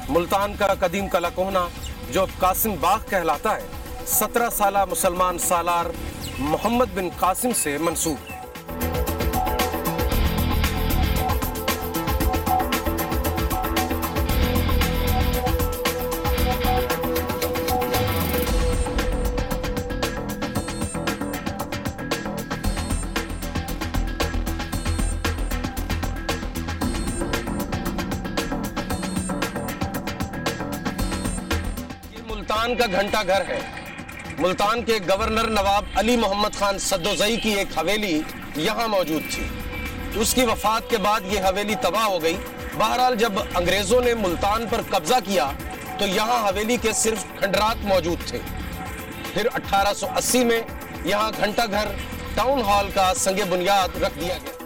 मुल्तान का कदीम कला कोहना जो अब कासिम बाग कहलाता है 17 साला मुसलमान सालार मोहम्मद बिन कासिम से मंसूब है। मुल्तान का घंटा घर है। मुल्तान के गवर्नर नवाब अली मोहम्मद खान सद्दोज़ई की एक हवेली यहाँ मौजूद थी। उसकी वफात के बाद ये हवेली तबाह हो गई। बहरहाल जब अंग्रेजों ने मुल्तान पर कब्जा किया तो यहाँ हवेली के सिर्फ खंडरात मौजूद थे। फिर 1880 में यहाँ घंटा घर टाउन हॉल का संगे बुनियाद रख दिया गया।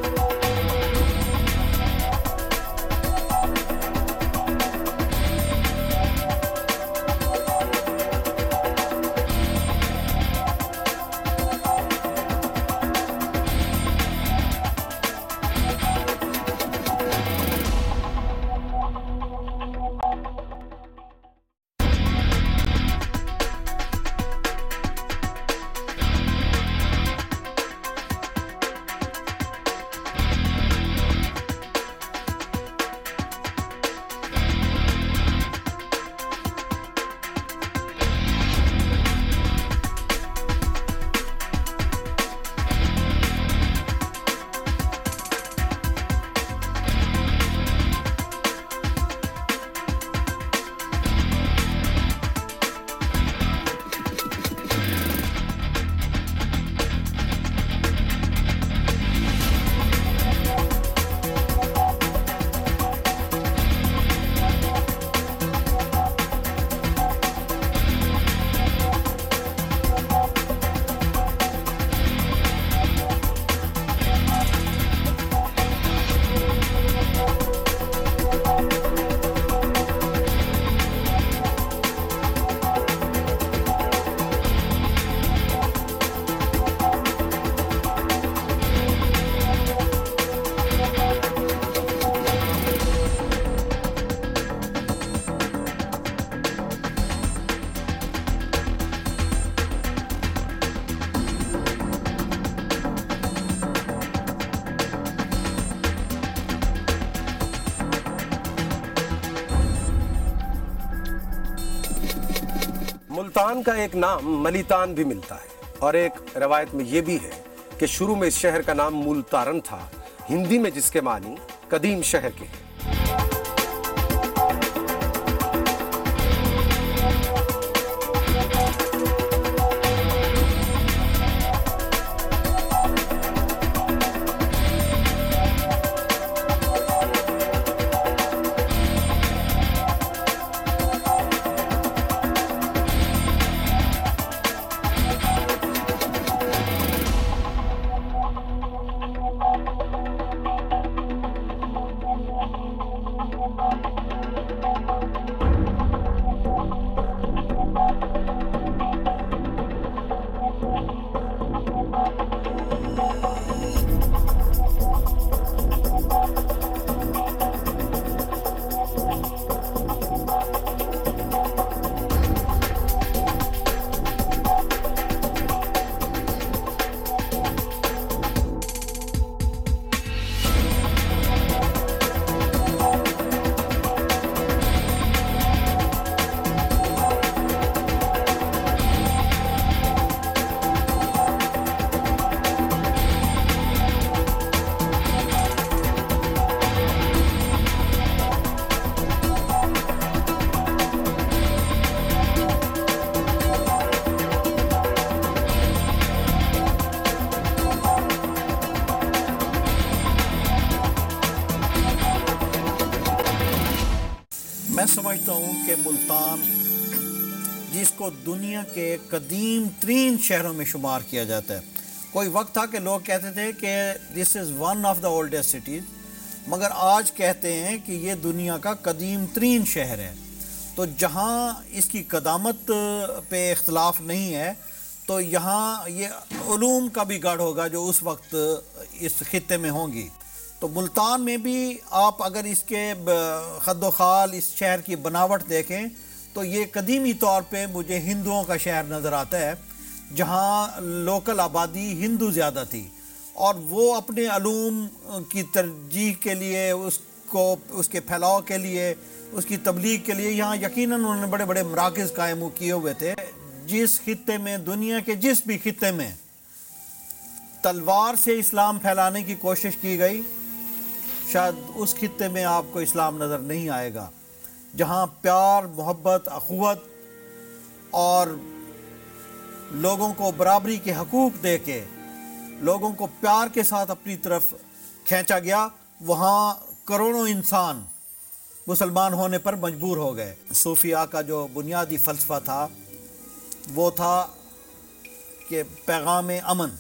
मुल्तान का एक नाम मलितान भी मिलता है और एक रवायत में यह भी है कि शुरू में इस शहर का नाम मुल्तारन था, हिंदी में जिसके मानी कदीम शहर के। मैं समझता हूँ कि मुल्तान, जिसको दुनिया के कदीम तरीन शहरों में शुमार किया जाता है, कोई वक्त था कि लोग कहते थे कि this is one of the oldest cities, मगर आज कहते हैं कि ये दुनिया का कदीम तरीन शहर है। तो जहाँ इसकी क़दामत पे इख्तलाफ नहीं है, तो यहाँ ये उलूम का भी गढ़ होगा जो उस वक्त इस खित्ते में होंगी। तो मुल्तान में भी आप अगर इसके खद्दोखाल, इस शहर की बनावट देखें तो ये कदीमी तौर पे मुझे हिंदुओं का शहर नज़र आता है, जहाँ लोकल आबादी हिंदू ज़्यादा थी और वो अपने अलूम की तरजीह के लिए, उसको उसके फैलाव के लिए, उसकी तबलीग के लिए यहाँ यकीनन उन्होंने बड़े बड़े मराकज़ कायम किए हुए थे। जिस खित्ते में, दुनिया के जिस भी खित्ते में तलवार से इस्लाम फैलाने की कोशिश की गई, शायद उस खित्ते में आपको इस्लाम नज़र नहीं आएगा। जहाँ प्यार, मोहब्बत, अखुवत और लोगों को बराबरी के हकूक़ दे के लोगों को प्यार के साथ अपनी तरफ खींचा गया, वहाँ करोड़ों इंसान मुसलमान होने पर मजबूर हो गए। सूफिया का जो बुनियादी फ़लसफ़ा था वो था कि पैगाम अमन।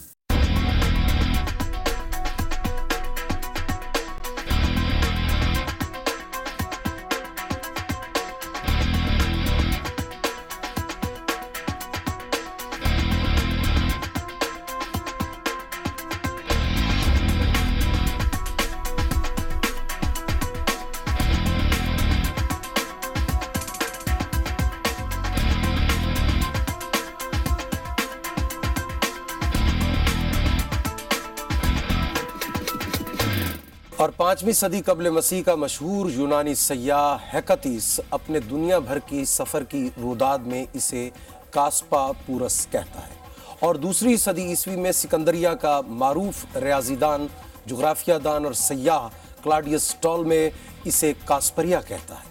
और 5वीं सदी कब्ल मसीह का मशहूर यूनानी सय्याह हेकतीस अपने दुनिया भर की सफ़र की रुदाद में इसे कास्पा पूरस कहता है, और 2री सदी ईस्वी में सिकंदरिया का मारूफ रियाजीदान, जोग्राफियादान और सय्याह क्लाडियस टॉल में इसे कास्परिया कहता है।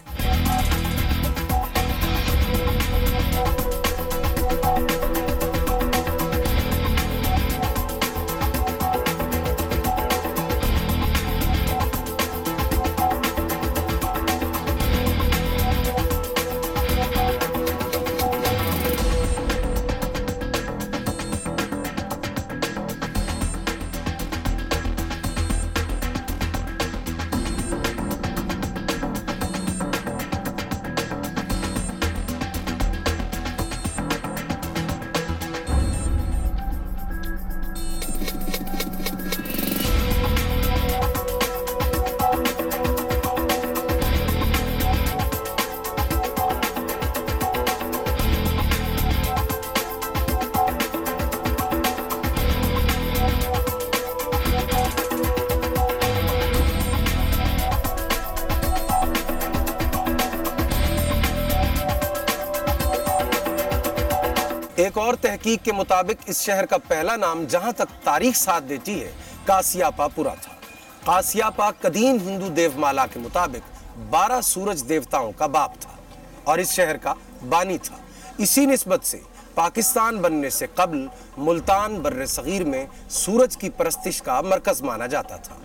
एक और तहकीक के मुताबिक इस शहर का पहला नाम, जहां तक तारीख साथ देती है, कासियापापुरा था। कासियापा कदीम हिंदू देवमाला के मुताबिक 12 सूरज देवताओं का बाप था और इस शहर का बानी था। इसी निस्बत से पाकिस्तान बनने से कबल मुल्तान बर्रे सगीर में सूरज की परस्तिश का मरकज माना जाता था।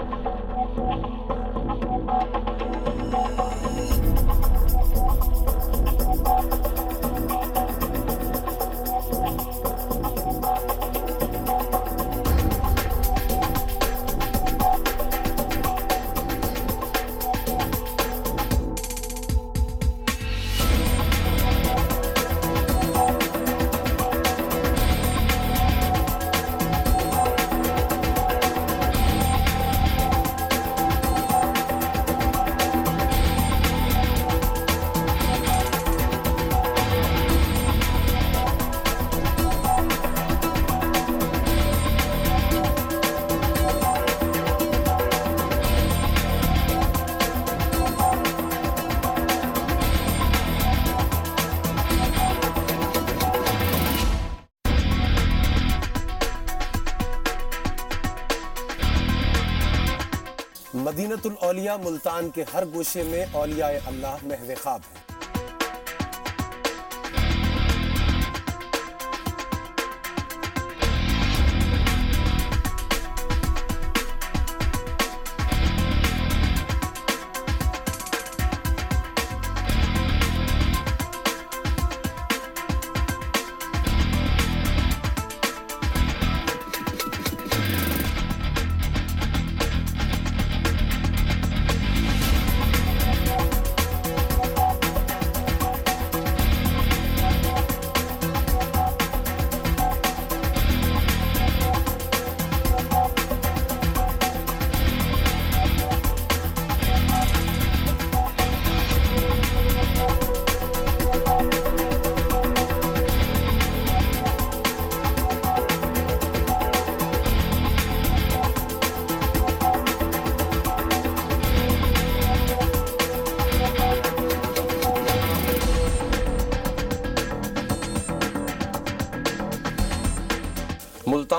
मदीनतुल औलिया मुल्तान के हर गोशे में औलिया अल्लाह महवे ख्वाब है।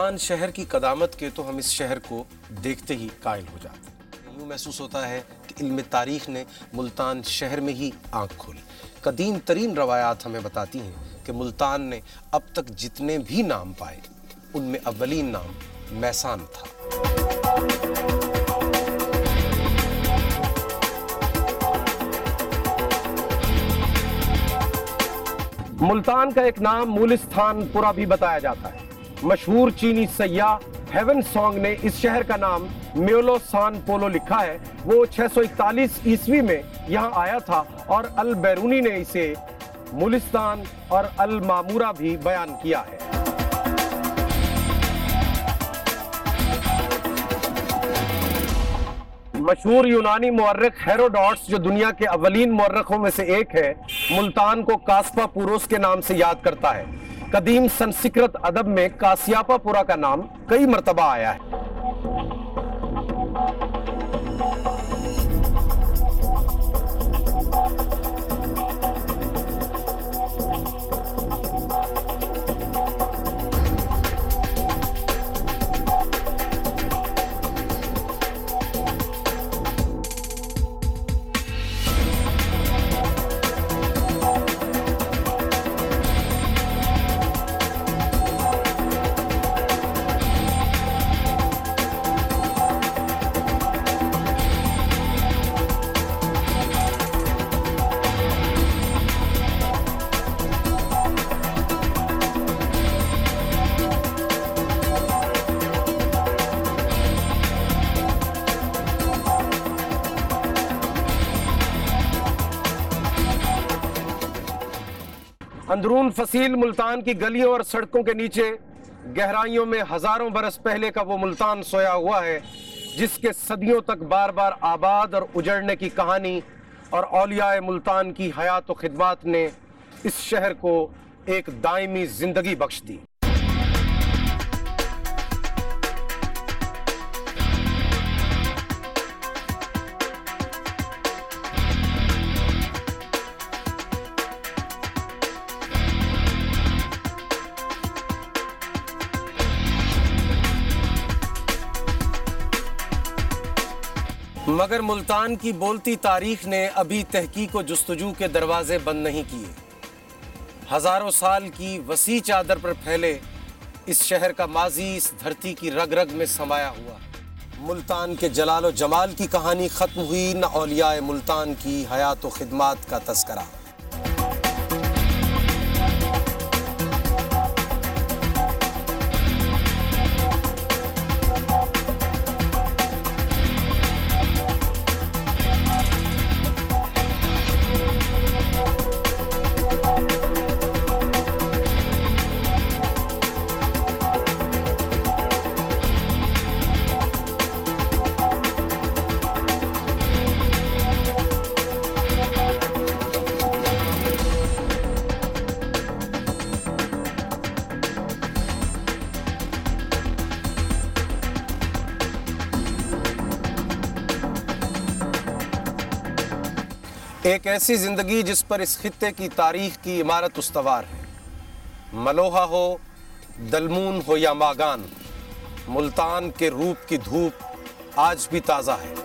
मुल्तान शहर की कदामत के तो हम इस शहर को देखते ही कायल हो जाते हैं। यूँ महसूस होता है कि इल्म तारीख़ ने मुल्तान शहर में ही आँख खोली। कदीम तरीन रवायात हमें बताती हैं कि मुल्तान ने अब तक जितने भी नाम पाए उनमें अव्वलीन नाम मैसान था। मुल्तान का एक नाम मूलिस्तानपुरा भी बताया जाता है। मशहूर चीनी सയ്याह हेवन सॉन्ग ने इस शहर का नाम म्योलो सान पोलो लिखा है। वो 641 ईस्वी में यहाँ आया था और अल बैरूनी ने इसे मुलिस्तान और अल मामूरा भी बयान किया है। मशहूर यूनानी मुअर्रिख हेरोडोटस, जो दुनिया के अव्वलीन मुअर्रिखों में से एक है, मुल्तान को कास्पा पुरोस के नाम से याद करता है। कदीम संस्कृत अदब में कासियापापुरा का नाम कई मर्तबा आया है। अंदरून फसील मुल्तान की गलियों और सड़कों के नीचे गहराइयों में हजारों बरस पहले का वो मुल्तान सोया हुआ है, जिसके सदियों तक बार बार आबाद और उजड़ने की कहानी और औलियाए मुल्तान की हयात व खिदमत ने इस शहर को एक दायमी जिंदगी बख्श दी। मगर मुल्तान की बोलती तारीख ने अभी तहकीक व जुस्तजू के दरवाजे बंद नहीं किए। हजारों साल की वसी चादर पर फैले इस शहर का माजी इस धरती की रग रग में समाया हुआ। मुल्तान के जलाल व जमाल की कहानी खत्म हुई, न औलियाए मुल्तान की हयात व खिदमत का तस्करा। एक ऐसी जिंदगी जिस पर इस खित्ते की तारीख की इमारत उस्तवार है। मलोहा हो, दलमून हो या मागान, मुल्तान के रूप की धूप आज भी ताज़ा है।